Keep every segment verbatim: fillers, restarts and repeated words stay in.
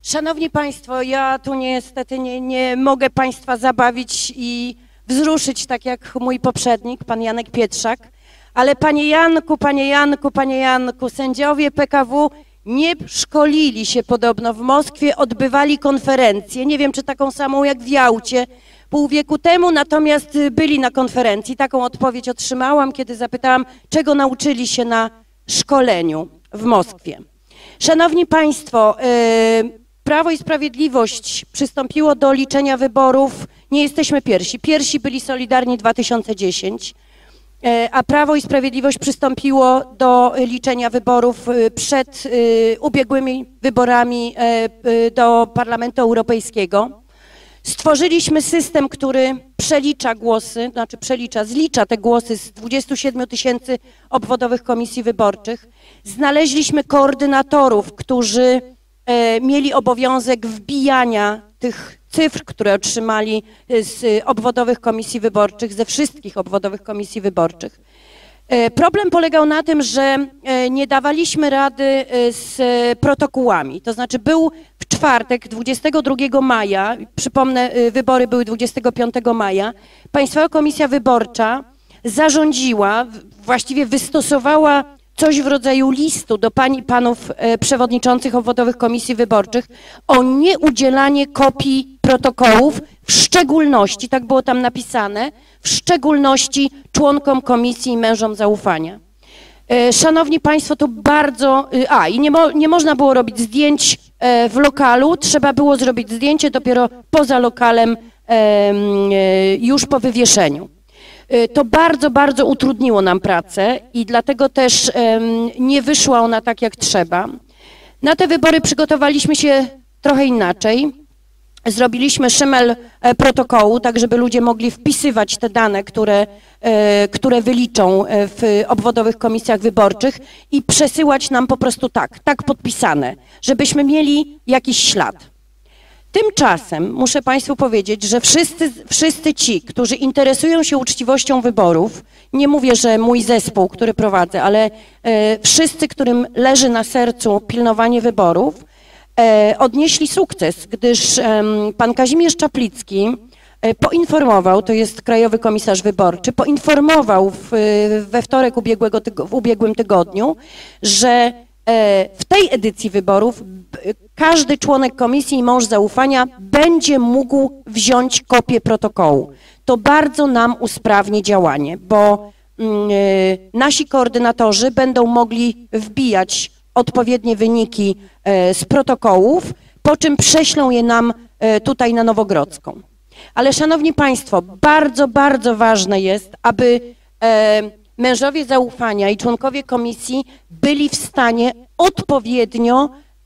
Szanowni Państwo, ja tu niestety nie, nie mogę Państwa zabawić i wzruszyć tak jak mój poprzednik, pan Janek Pietrzak, ale panie Janku, panie Janku, panie Janku, sędziowie P K W nie szkolili się podobno w Moskwie, odbywali konferencję, nie wiem czy taką samą jak w Jałcie, pół wieku temu, natomiast byli na konferencji. Taką odpowiedź otrzymałam, kiedy zapytałam, czego nauczyli się na szkoleniu w Moskwie. Szanowni Państwo, yy, Prawo i Sprawiedliwość przystąpiło do liczenia wyborów, nie jesteśmy pierwsi, pierwsi byli Solidarni dwa tysiące dziesięć, a Prawo i Sprawiedliwość przystąpiło do liczenia wyborów przed ubiegłymi wyborami do Parlamentu Europejskiego. Stworzyliśmy system, który przelicza głosy, znaczy przelicza, zlicza te głosy z dwudziestu siedmiu tysięcy obwodowych komisji wyborczych. Znaleźliśmy koordynatorów, którzy e, mieli obowiązek wbijania tych cyfr, które otrzymali z obwodowych komisji wyborczych, ze wszystkich obwodowych komisji wyborczych. E, problem polegał na tym, że e, nie dawaliśmy rady z protokołami, to znaczy był w czwartek, dwudziestego drugiego maja, przypomnę, wybory były dwudziestego piątego maja, Państwowa Komisja Wyborcza zarządziła, właściwie wystosowała coś w rodzaju listu do pań i panów e, przewodniczących obwodowych komisji wyborczych o nieudzielanie kopii protokołów, w szczególności, tak było tam napisane, w szczególności członkom komisji i mężom zaufania. E, szanowni Państwo, to bardzo... A, i nie, mo, nie można było robić zdjęć e, w lokalu, trzeba było zrobić zdjęcie dopiero poza lokalem e, e, już po wywieszeniu. To bardzo, bardzo utrudniło nam pracę i dlatego też um, nie wyszła ona tak jak trzeba. Na te wybory przygotowaliśmy się trochę inaczej. Zrobiliśmy szymel protokołu, tak żeby ludzie mogli wpisywać te dane, które, e, które wyliczą w obwodowych komisjach wyborczych i przesyłać nam po prostu tak, tak podpisane, żebyśmy mieli jakiś ślad. Tymczasem muszę Państwu powiedzieć, że wszyscy, wszyscy ci, którzy interesują się uczciwością wyborów, nie mówię, że mój zespół, który prowadzę, ale e, wszyscy, którym leży na sercu pilnowanie wyborów, e, odnieśli sukces, gdyż e, pan Kazimierz Czaplicki e, poinformował, to jest Krajowy Komisarz Wyborczy, poinformował w, we wtorek ubiegłego tygo, w ubiegłym tygodniu, że w tej edycji wyborów każdy członek komisji i mąż zaufania będzie mógł wziąć kopię protokołu. To bardzo nam usprawni działanie, bo nasi koordynatorzy będą mogli wbijać odpowiednie wyniki z protokołów, po czym prześlą je nam tutaj na Nowogrodzką. Ale szanowni Państwo, bardzo, bardzo ważne jest, aby mężowie zaufania i członkowie komisji byli w stanie odpowiednio,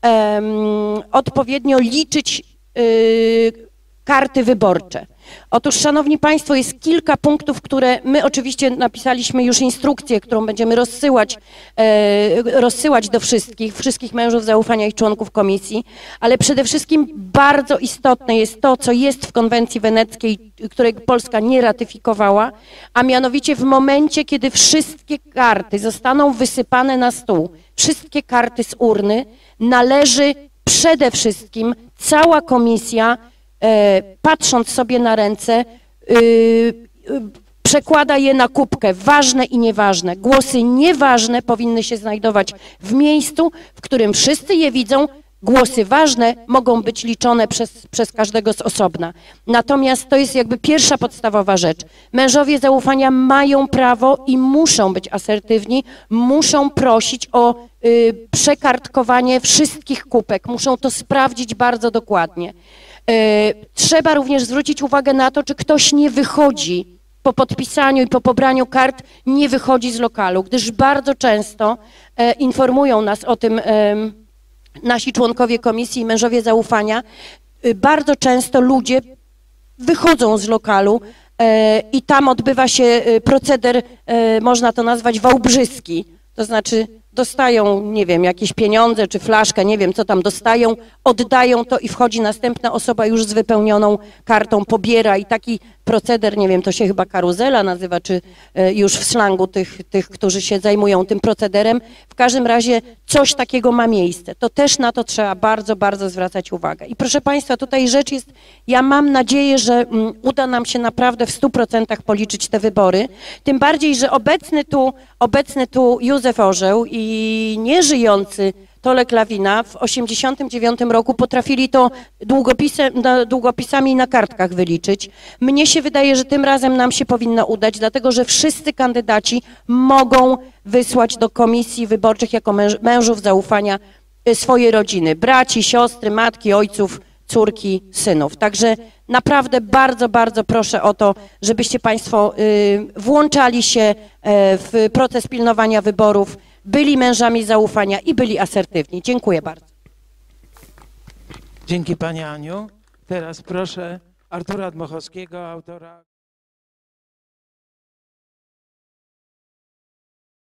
um, odpowiednio liczyć y, karty wyborcze. Otóż, szanowni Państwo, jest kilka punktów, które my oczywiście napisaliśmy już instrukcję, którą będziemy rozsyłać, e, rozsyłać do wszystkich, wszystkich mężów zaufania i członków komisji, ale przede wszystkim bardzo istotne jest to, co jest w konwencji weneckiej, której Polska nie ratyfikowała, a mianowicie w momencie, kiedy wszystkie karty zostaną wysypane na stół, wszystkie karty z urny, należy przede wszystkim cała komisja, E, patrząc sobie na ręce, y, y, przekłada je na kubkę, ważne i nieważne. Głosy nieważne powinny się znajdować w miejscu, w którym wszyscy je widzą. Głosy ważne mogą być liczone przez, przez każdego z osobna. Natomiast to jest jakby pierwsza podstawowa rzecz. Mężowie zaufania mają prawo i muszą być asertywni, muszą prosić o y, przekartkowanie wszystkich kubek, muszą to sprawdzić bardzo dokładnie. Trzeba również zwrócić uwagę na to, czy ktoś nie wychodzi po podpisaniu i po pobraniu kart, nie wychodzi z lokalu, gdyż bardzo często e, informują nas o tym e, nasi członkowie komisji i mężowie zaufania. E, bardzo często ludzie wychodzą z lokalu e, i tam odbywa się proceder, e, można to nazwać wałbrzyski, to znaczy dostają, nie wiem, jakieś pieniądze czy flaszkę, nie wiem co tam dostają, oddają to i wchodzi następna osoba już z wypełnioną kartą, pobiera i taki proceder, nie wiem, to się chyba karuzela nazywa, czy już w slangu tych, tych, którzy się zajmują tym procederem. W każdym razie coś takiego ma miejsce. To też na to trzeba bardzo, bardzo zwracać uwagę. I proszę Państwa, tutaj rzecz jest, ja mam nadzieję, że um, uda nam się naprawdę w stu procentach policzyć te wybory, tym bardziej, że obecny tu, obecny tu Józef Orzeł i nieżyjący Tolek Lawina w osiemdziesiątym dziewiątym roku potrafili to długopisem, długopisami na kartkach wyliczyć. Mnie się wydaje, że tym razem nam się powinno udać, dlatego że wszyscy kandydaci mogą wysłać do komisji wyborczych jako męż, mężów zaufania swoje rodziny, braci, siostry, matki, ojców, córki, synów. Także naprawdę bardzo, bardzo proszę o to, żebyście Państwo y, włączali się w proces pilnowania wyborów, byli mężami zaufania i byli asertywni. Dziękuję bardzo. Dzięki Pani Aniu. Teraz proszę Artura Dmochowskiego, autora